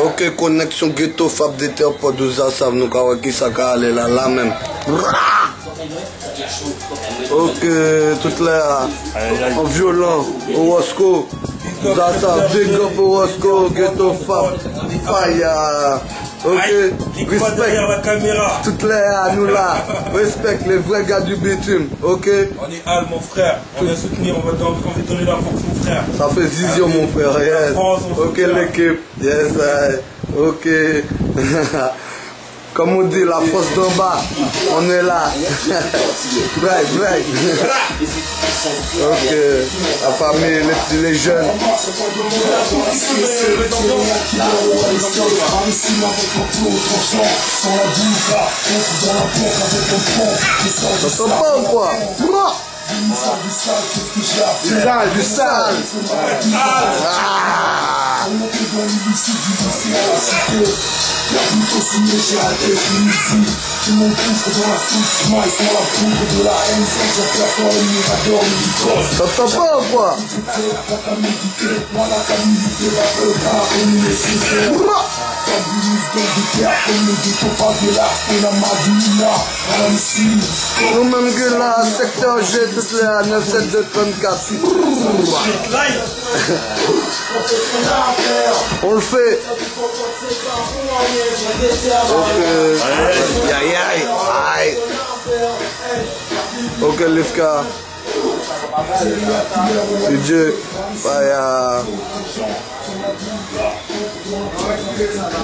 Ok, connexion ghetto Fab d'été pour 12 ans, ça nous kawa qui ça aller là, là même. Ok, toute là, en violent, au Wasco. Ça, big up au Wasco, ghetto Fab, fire. Ok, respect. Toutes les à nous là, respect les vrais gars du bitume, ok? On est Al, mon frère, on va soutenir, on va donner la force, mon frère. Ça fait vision, mon frère, yes. Ok, l'équipe, yes, ok. Comme on dit, la force d'en bas, on est là. Break, break. Ok, la famille, les jeunes. Ça sent pas ou quoi? Du sale. La plutôt signée chez Alpes ici. Tout le monde couvre dans la souche, maille sans la poudre de la haine, sans que place dans les miradors, les ça sent pas ou quoi? moi la camilité, la peur, on est sincère. Fabulous dans des terres, comme le ghetto favela, on a Madina, on a Missile. Nous-mêmes que là, secteur G, toutes les à 97234. On le fait. Ok. Aïe, aïe, aïe. Ok, Lifka. DJ, fire.